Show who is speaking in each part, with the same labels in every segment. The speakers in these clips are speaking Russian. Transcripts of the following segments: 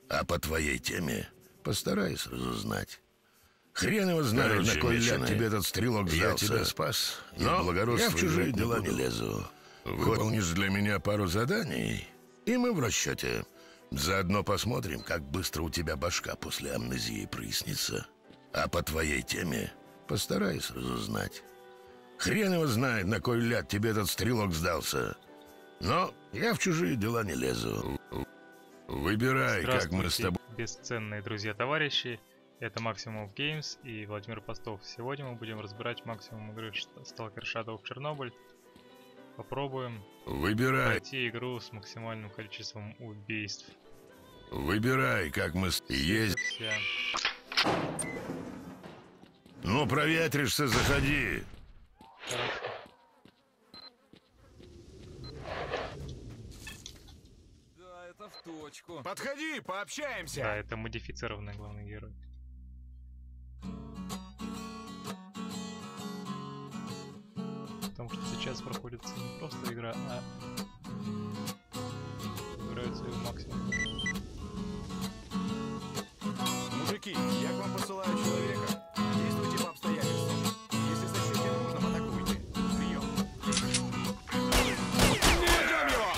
Speaker 1: А по твоей теме постараюсь разузнать. Хрен его знает, на кой ляд тебе этот стрелок сдался. Я тебя спас, но я в чужие дела не лезу. Выполнишь для меня пару заданий, и мы в расчете. Заодно посмотрим, как быстро у тебя башка после амнезии прояснится. А по твоей теме постараюсь разузнать. Хрен его знает, на кой ляд тебе этот стрелок сдался. Но я в чужие дела не лезу. Выбирай, как мы с тобой...
Speaker 2: Бесценные друзья-товарищи. Это Maximum Games и Владимир Постов. Сегодня мы будем разбирать максимум игры Stalker Shadow of Chernobyl. Попробуем пройти игру с максимальным количеством убийств.
Speaker 1: Выбирай, как мы есть. Ну, проветришься, заходи.
Speaker 2: Хорошо.
Speaker 3: Да, это в точку.
Speaker 4: Подходи, пообщаемся.
Speaker 2: Да, это модифицированный главный герой. Потому что сейчас проходится не просто игра, а играются ее максимум.
Speaker 4: Мужики, я к вам посылаю человека. Действуйте по обстоятельствам. Если сочтете нужным, атакуйте. Прием. Найдем его!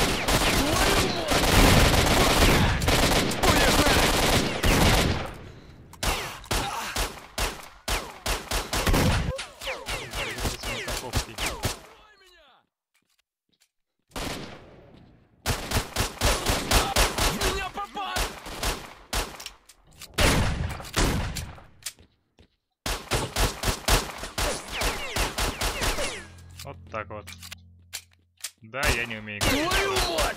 Speaker 2: Вот так вот. Да, я не умею играть.
Speaker 3: Твою мать!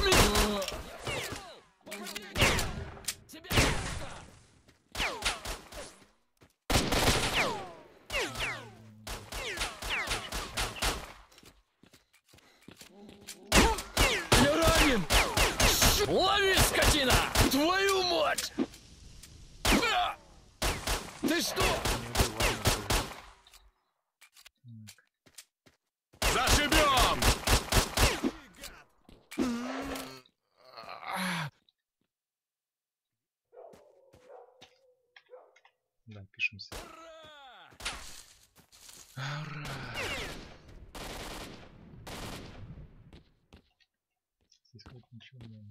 Speaker 3: Я ранен! Лови, скотина! Твою мать! Ты что?
Speaker 4: Зашибем!
Speaker 2: Да, пишемся. Ура! Здесь как ничего не...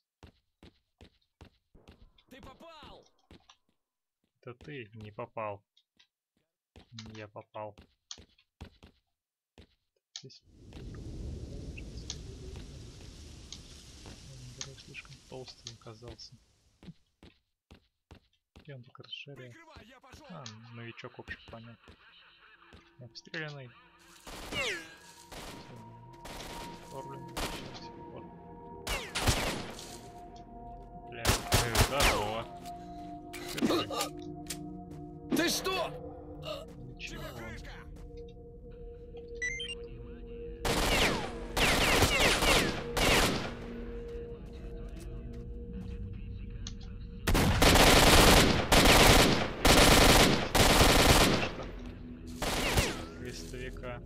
Speaker 3: Ты попал!
Speaker 2: Это ты не попал. Я попал. Здесь... Герой слишком толстый оказался. И он только расширяет. А, новичок общий, понятно. Обстрелянный. Бля, здорово.
Speaker 3: Ты что?
Speaker 2: Ничего. Крестовика.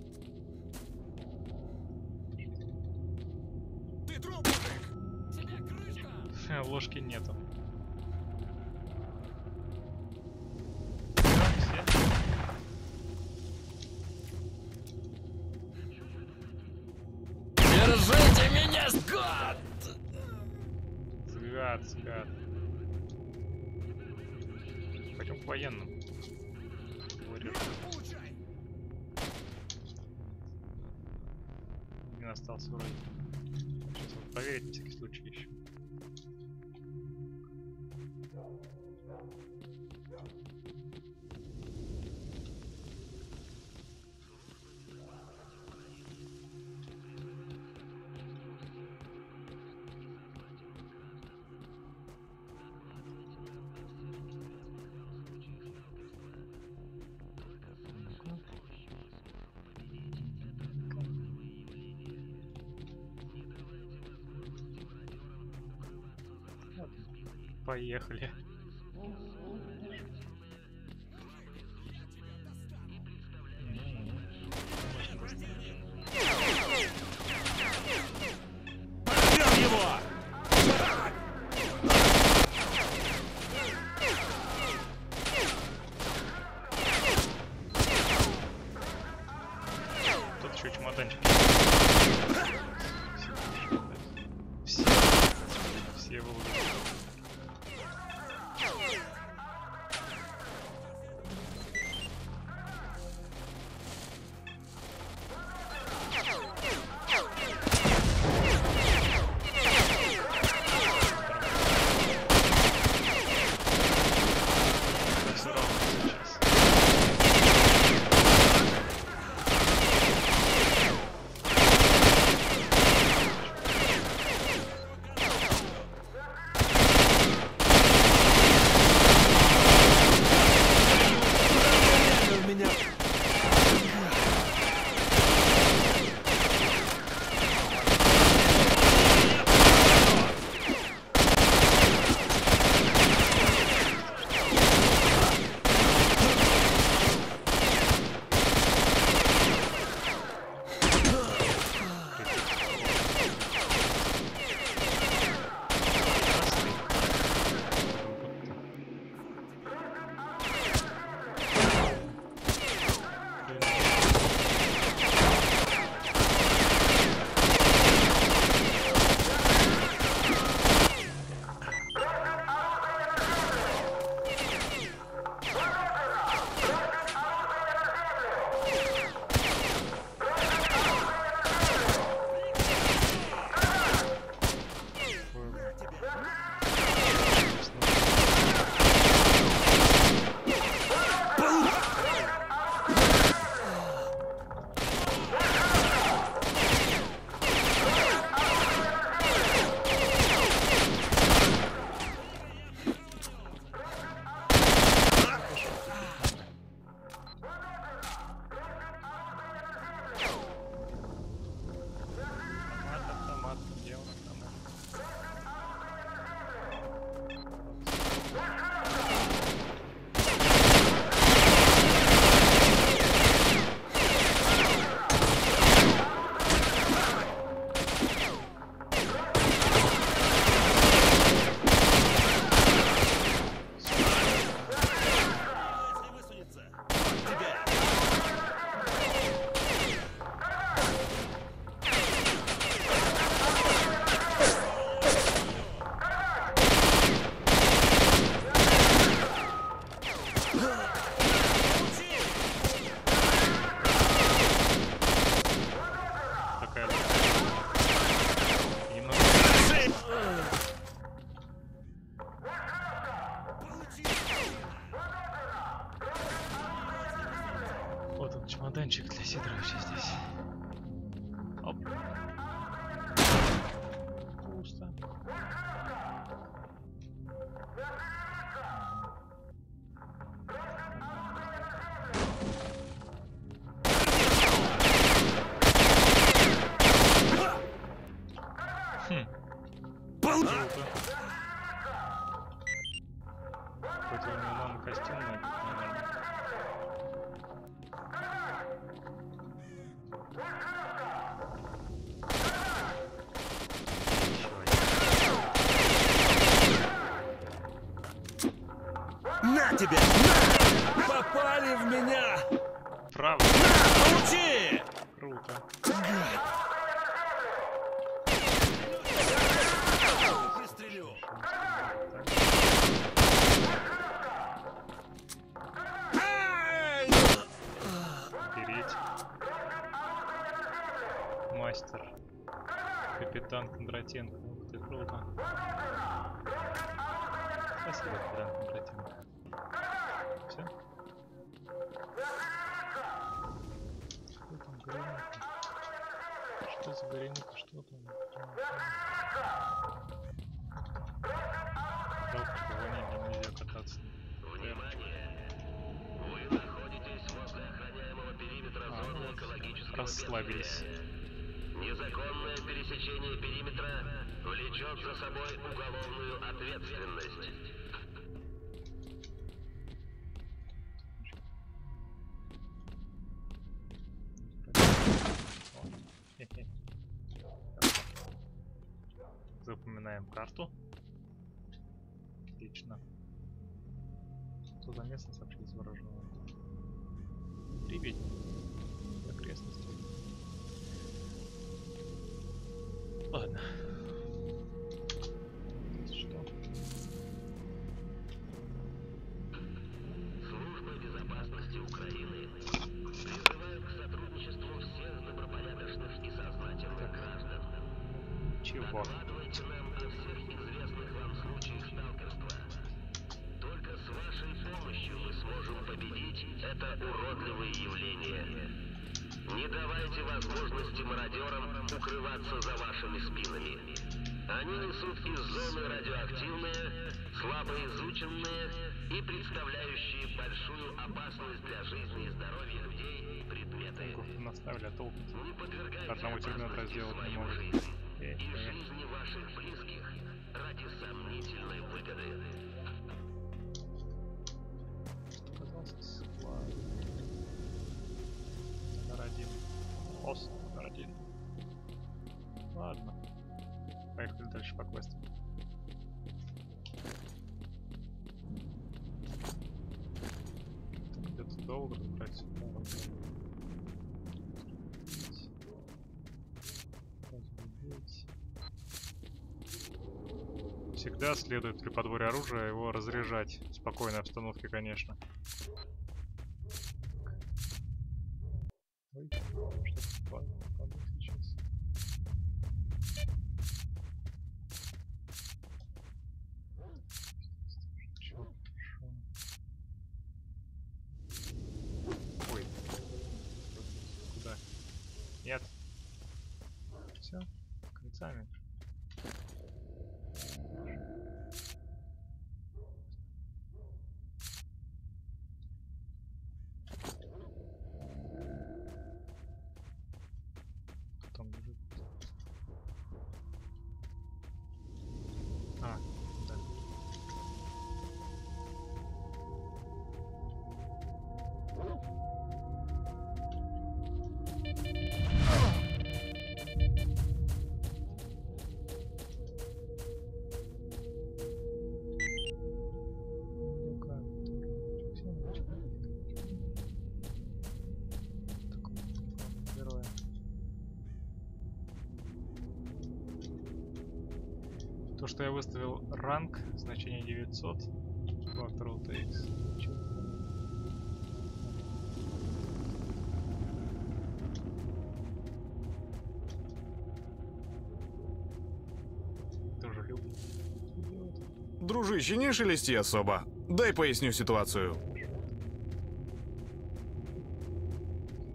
Speaker 4: Ты труп, мужик!
Speaker 3: Тебе крышка!
Speaker 2: Ложки нету.
Speaker 3: Держите меня, гад!
Speaker 2: Сгад. Пойдем к военным.
Speaker 4: Получай!
Speaker 2: Не остался вроде. Сейчас вот проверить на всякий случай еще. Поехали.
Speaker 4: Подберем его!
Speaker 2: Чемоданчик для Сидоровича здесь. Оп. Пусто. Круто. Хоть у меня мама костюмная, наверное.
Speaker 5: На тебе! На! Попали в меня!
Speaker 2: Правда?
Speaker 5: На, получи!
Speaker 2: Круто.
Speaker 5: Выстрелю!
Speaker 2: Переть. Мастер. Капитан Кондратенко. Ух ты, круто. Спасибо, капитан Кондратенко. Все? Что там, Горенко? Что за Горенко? Что там? Жалко, что в Ваниле нельзя кататься.
Speaker 6: Вы находитесь возле охраняемого периметра зоны экологического
Speaker 2: Расслабились.
Speaker 6: Незаконное пересечение периметра влечет за собой уголовную ответственность.
Speaker 2: Запоминаем карту. Отлично. Что за местность вообще изображена? Прибить. Окрестности. Ладно. Здесь что?
Speaker 6: Служба безопасности Украины призывает к сотрудничеству всех добропорядочных и сознательных граждан.
Speaker 2: Чего?
Speaker 6: Докладывайте нам о всех известных вам случаях сталкерства. Только с вашей помощью мы сможем победить это уродливое явление. Не давайте возможности мародерам укрываться за вашими спинами. Они несут из зоны радиоактивные, слабо изученные и представляющие большую опасность для жизни и здоровья людей предметы.
Speaker 2: Наставили, а толку?
Speaker 6: Не подвергайте
Speaker 2: Одного терминатора
Speaker 6: опасности
Speaker 2: сделать не
Speaker 6: свою
Speaker 2: может.
Speaker 6: жизнь и жизни ваших близких ради сомнительной выгоды.
Speaker 2: Оказался склад. Номер 1. Пост номер 1. Ладно. Поехали дальше по квесту. Где-то долго брать. Всегда следует при подборе оружия его разряжать. В спокойной обстановке, конечно. Ой, что-то падает сейчас. Чё? Ой. Куда? Нет. Все, концами. Там лежит. А, да. То, что я выставил ранг, значение 900, фактор UTX. Тоже люблю.
Speaker 5: Дружище, не шелести особо. Дай поясню ситуацию.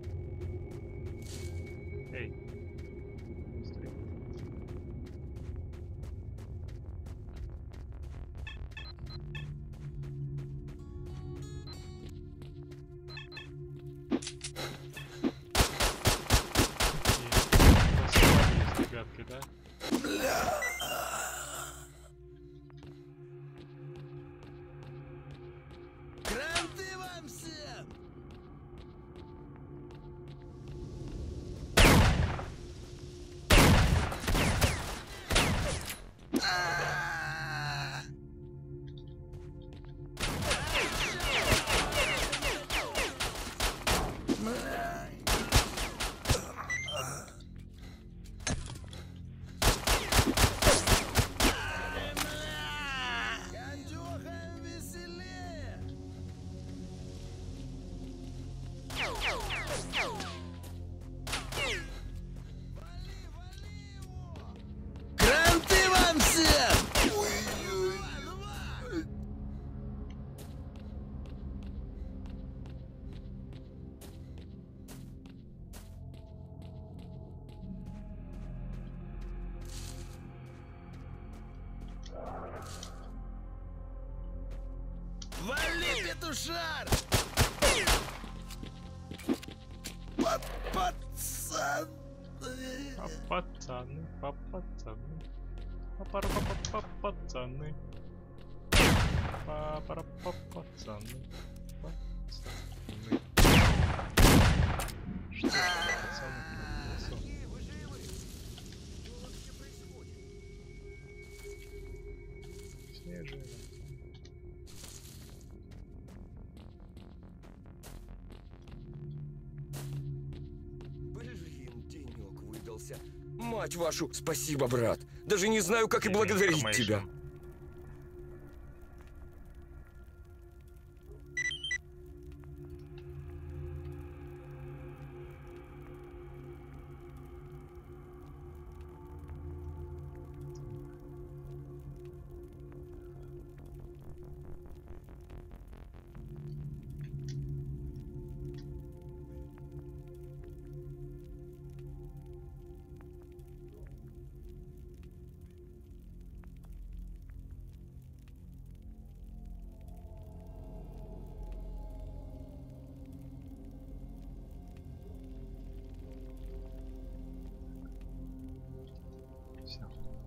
Speaker 1: петушар! Пацаны!
Speaker 2: Пацаны, пацаны. Папара-папа-пацаны. Папара-папацаны. Пацаны. Что это, пацаны? Снежина.
Speaker 7: Блин, денек выдался. Мать вашу, спасибо, брат. Даже не знаю, как и благодарить тебя.
Speaker 2: Все.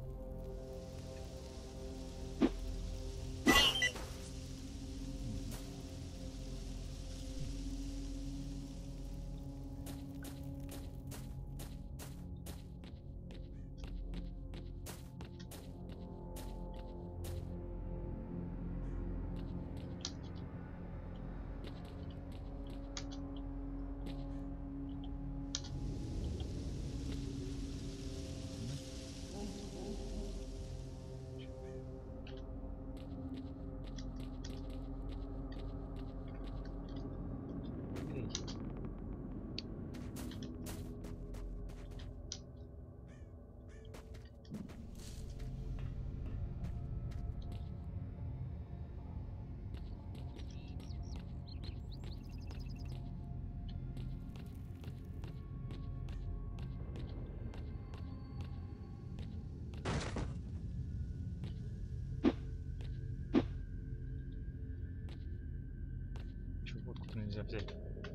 Speaker 2: Чего водку нельзя взять?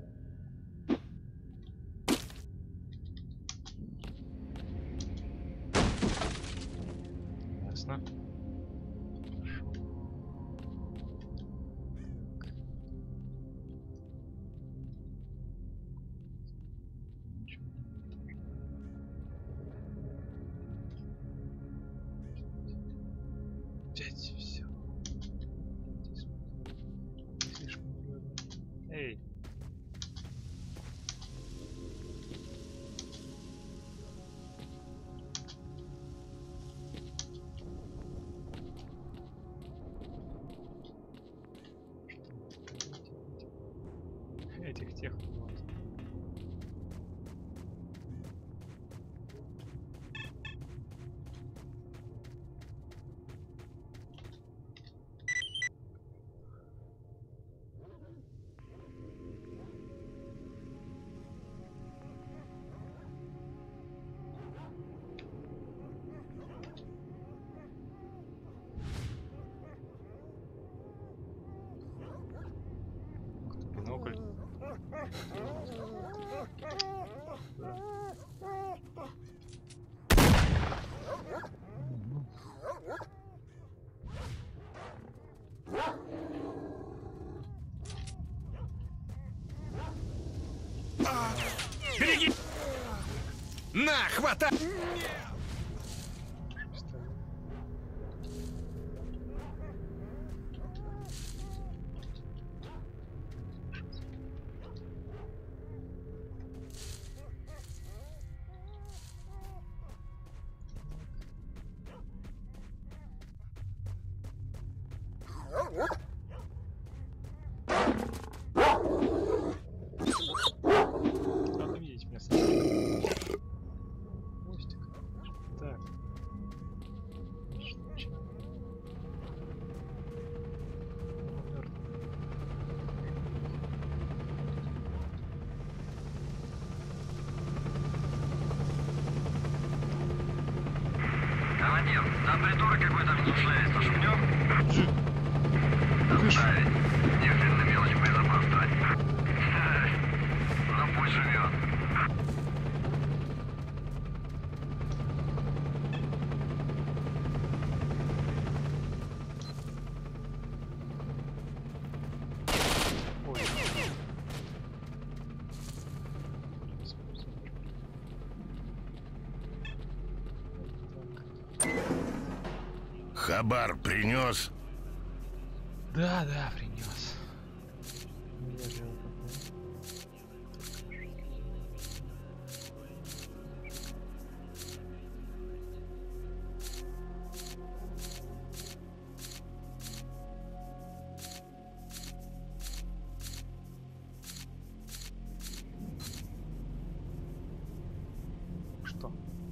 Speaker 2: Ясно. Хорошо. Так. Ничего. Взять все. Слишком много. Эй. Этих тех вот. Бинокль.
Speaker 5: Береги! На, хватай!
Speaker 2: Надо видеть меня сразу. Мостик. Так. Что? Мёртв.
Speaker 6: Командир, там придурок какой-то размышляет. Пошумнем? Доставить. Держи на
Speaker 1: Хабар принес?
Speaker 2: Да, принес. Что?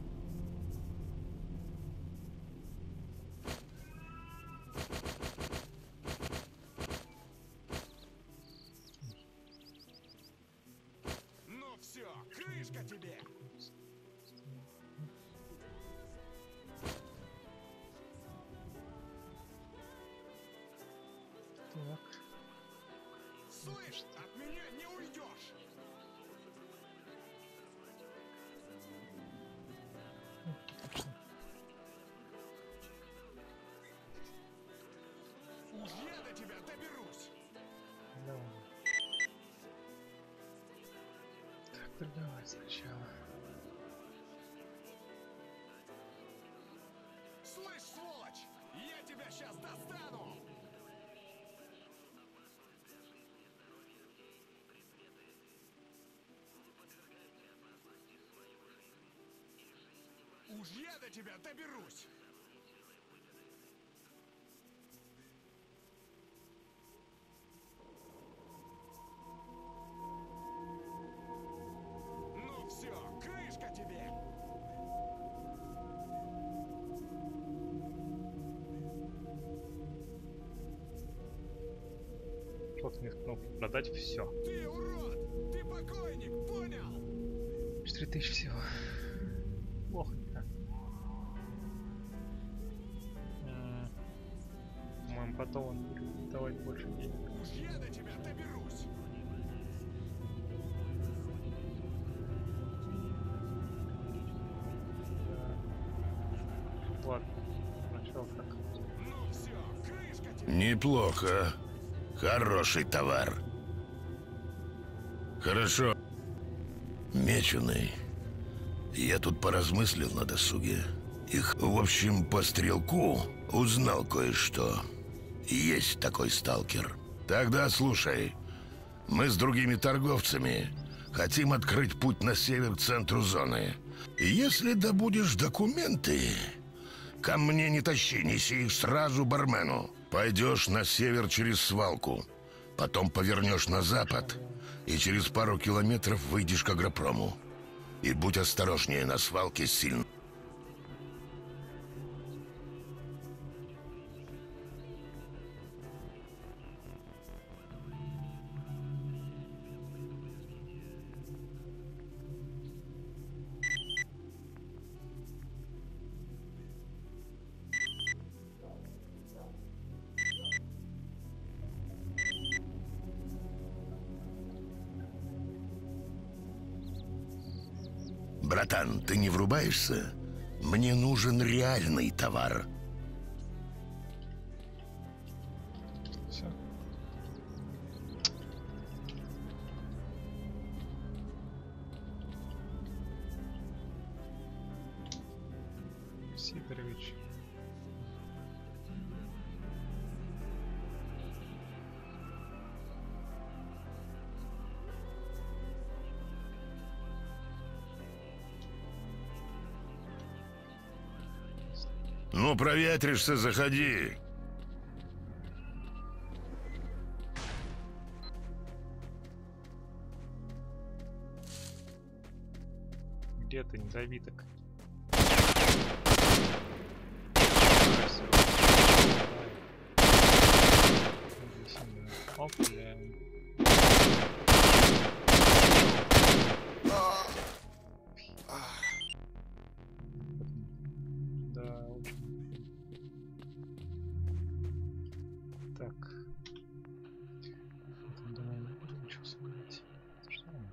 Speaker 4: Ну все, крышка тебе!
Speaker 2: Так.
Speaker 4: Слышь, от меня не уйдешь! Уж я до тебя доберусь!
Speaker 2: Давай. Так, давай сначала.
Speaker 4: Слышь, сволочь! Я тебя сейчас достану! Уж я до тебя доберусь! Ну все, крышка тебе!
Speaker 2: Вот мне кнопку продать все.
Speaker 4: Ты урод! Ты покойник, понял?
Speaker 2: 4000 всего. Плохо-то. По-моему, потом он будет давать больше денег.
Speaker 4: Уж я до тебя доберусь!
Speaker 2: Ладно, сначала так.
Speaker 4: Ну все, крышка тебе!
Speaker 1: Неплохо. Хороший товар. Хорошо. Меченый. Я тут поразмыслил на досуге. Их, в общем, по стрелку узнал кое-что. Есть такой сталкер. Тогда слушай. Мы с другими торговцами хотим открыть путь на север к центру зоны. И если добудешь документы, ко мне не тащи, неси их сразу бармену. Пойдешь на север через свалку, потом повернешь на запад, и через пару километров выйдешь к агропрому. И будь осторожнее, на свалке сильно. Братан, ты не врубаешься? Мне нужен реальный товар.
Speaker 2: Все. Сидорович.
Speaker 1: Ну, проветришься, заходи.
Speaker 2: Где ты, недобиток? Опля. Да, очень. Так. Думаю, не буду ничего собирать. Что он?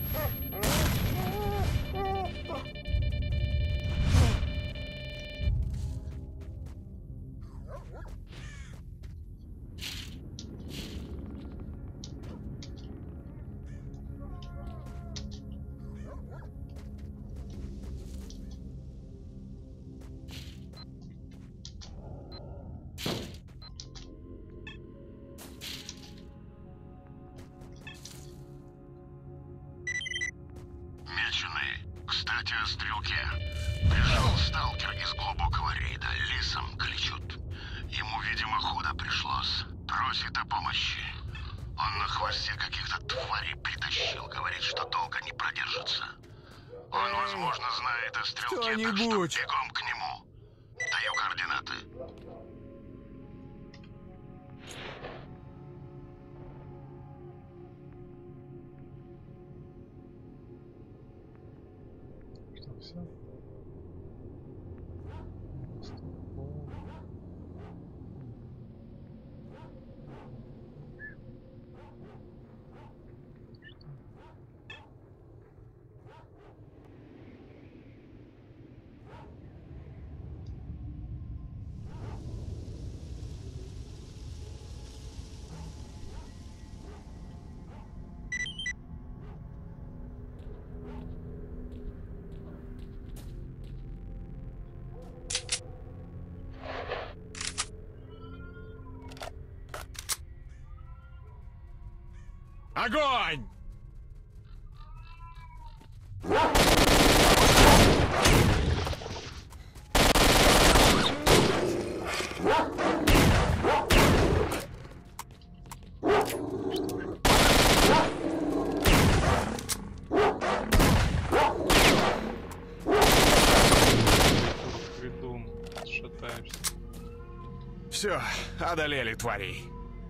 Speaker 1: Кстати, о стрелке. Пришел сталкер из глубокого рейда. Лисом кличут. Ему, видимо, худо пришлось. Просит о помощи. Он на хвосте каких-то тварей притащил. Говорит, что долго не продержится. Он, возможно, знает о стрелке, так что бегом к нему. Даю координаты.
Speaker 2: Все.
Speaker 5: Огонь!
Speaker 2: Придум, шатаешься.
Speaker 5: Все, одолели тварей.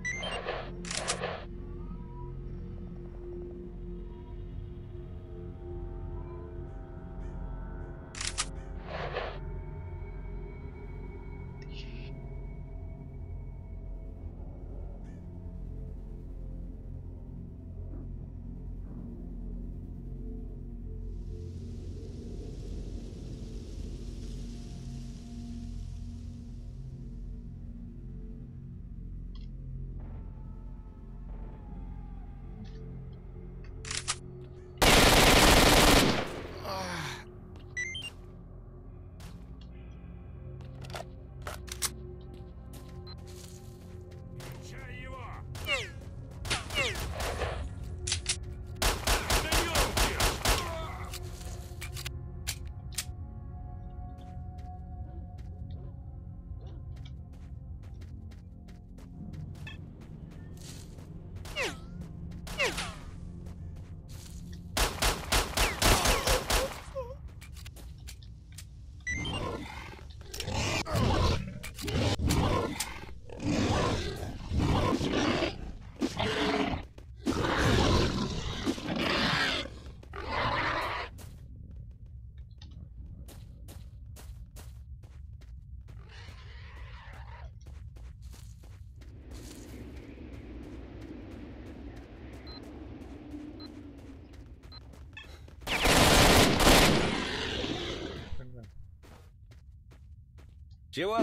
Speaker 7: Чего?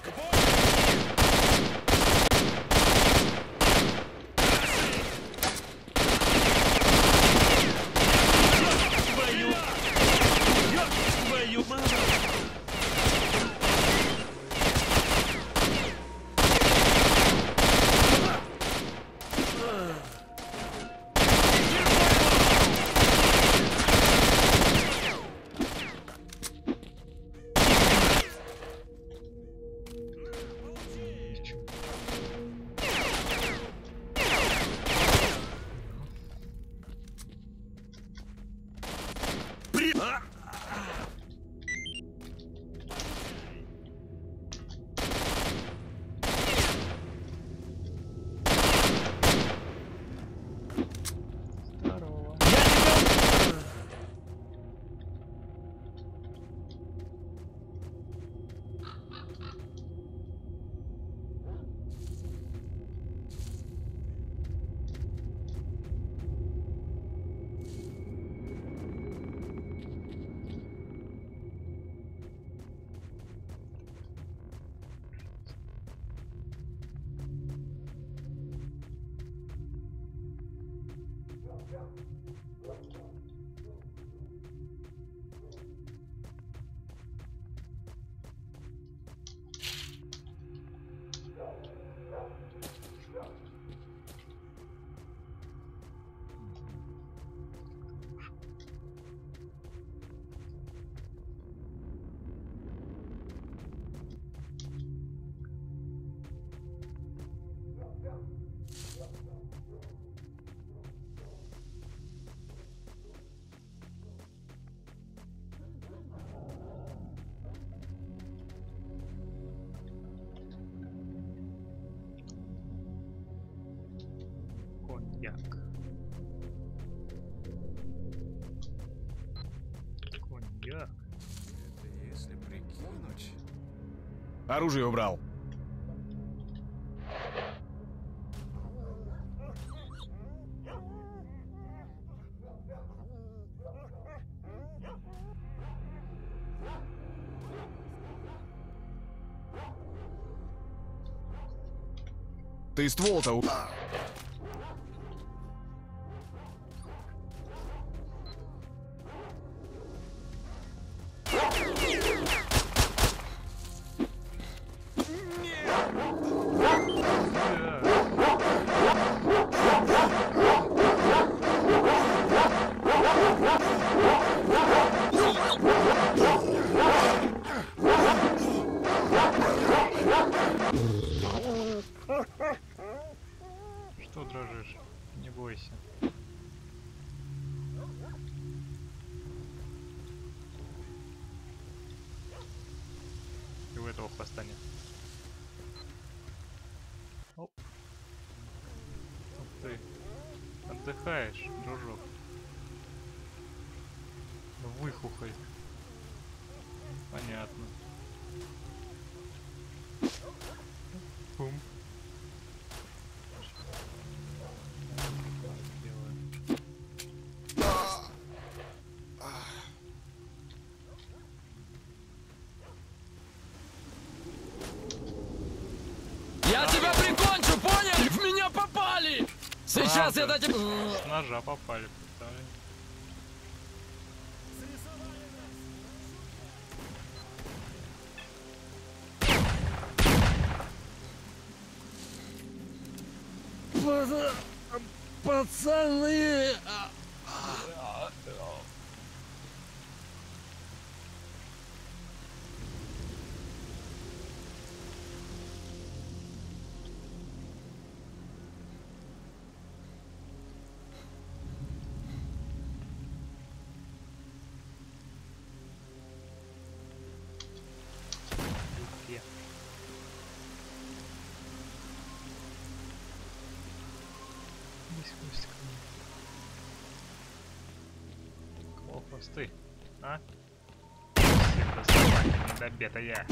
Speaker 3: Твою маму!
Speaker 2: Коньяк. Коньяк.
Speaker 5: Это если прикинуть. Оружие убрал. Ты ствол-то...
Speaker 2: Что дрожишь? Не бойся. И у этого хвоста нет. Оп. Ух ты. Отдыхаешь, дружок. Выхухоль. Понятно. Бум.
Speaker 3: Я тебя прикончу, понял? В меня попали! Сейчас я дать...
Speaker 2: С ножа попали, представляешь?
Speaker 3: Пацаны!
Speaker 2: Где? Здесь хвостик. Кого хвосты? А? Всех доставать, недобитая.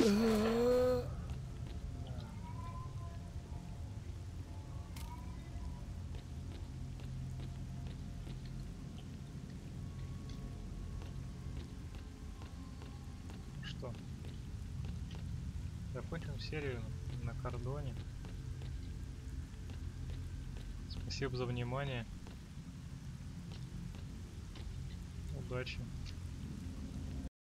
Speaker 2: Что? Закончим серию на кордоне. Спасибо за внимание. Удачи.